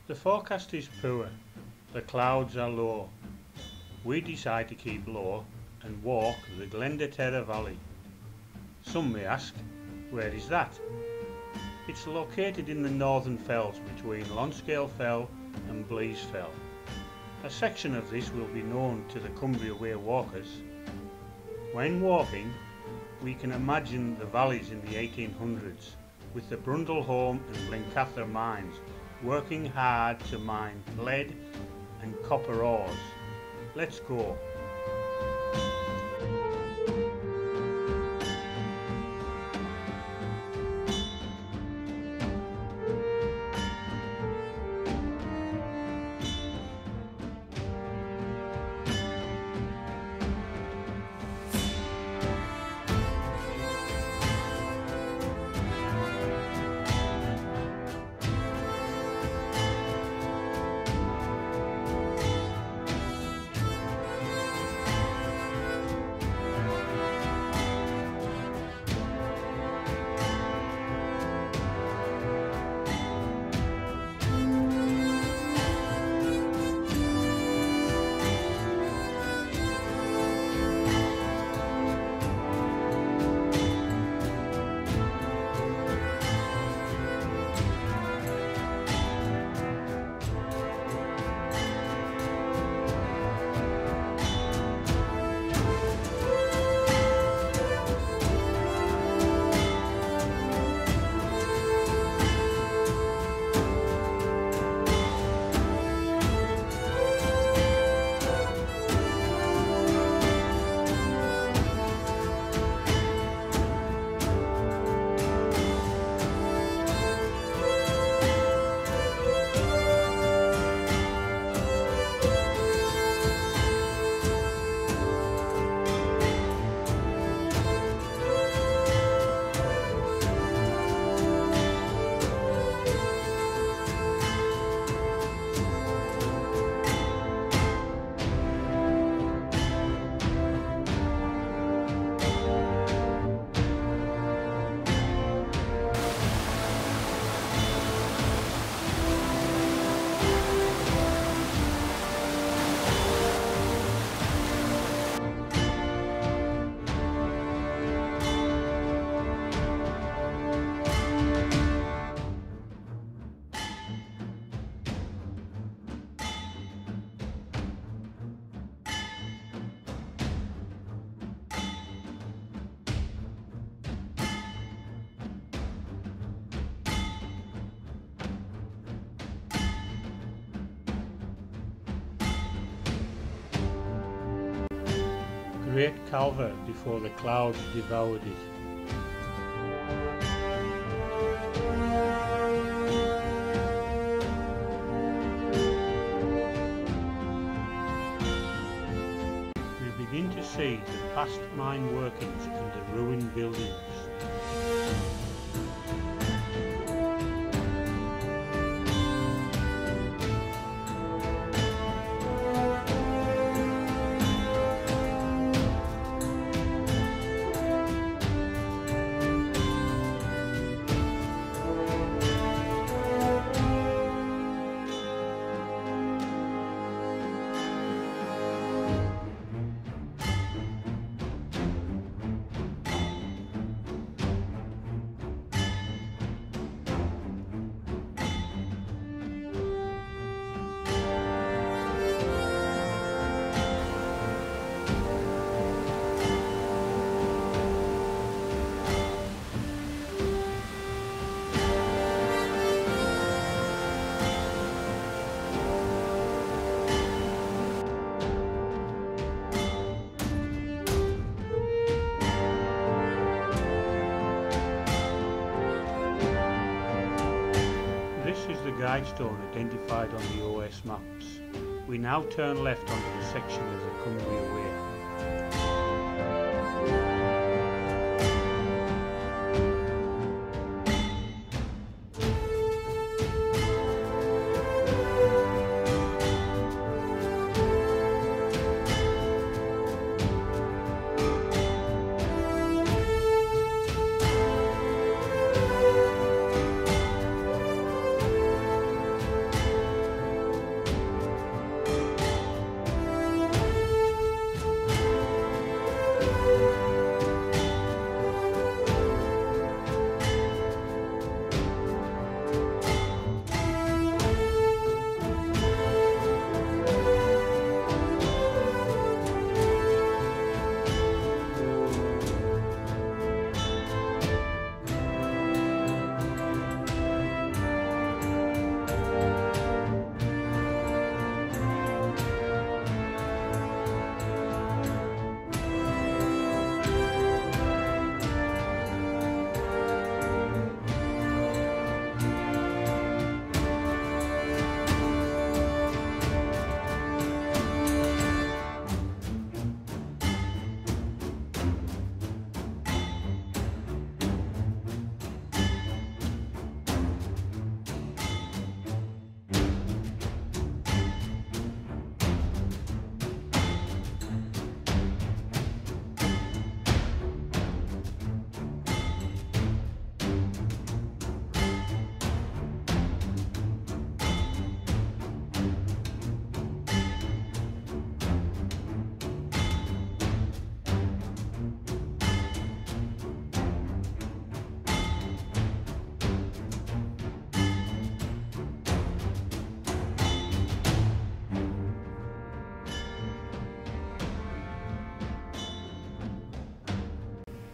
The forecast is poor, the clouds are low. We decide to keep low and walk the Glenderaterra Valley. Some may ask, where is that? It's located in the northern fells between Lonscale Fell and Blease Fell. A section of this will be known to the Cumbria Way walkers. When walking, we can imagine the valleys in the 1800s with the Brundlehome and Glenderaterra mines working hard to mine lead and copper ores. Let's go. Great Calvert before the clouds devoured it. We begin to see the past mine workings and the ruined buildings. Guidestone identified on the OS maps. We now turn left onto the section of the Cumbria Way.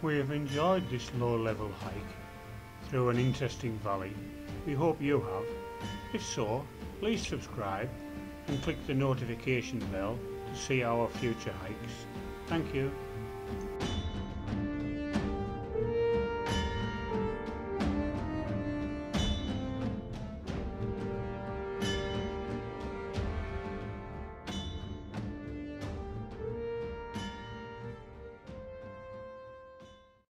we have enjoyed this low-level hike through an interesting valley. We hope you have. If so, please subscribe and click the notification bell to see our future hikes. Thank you.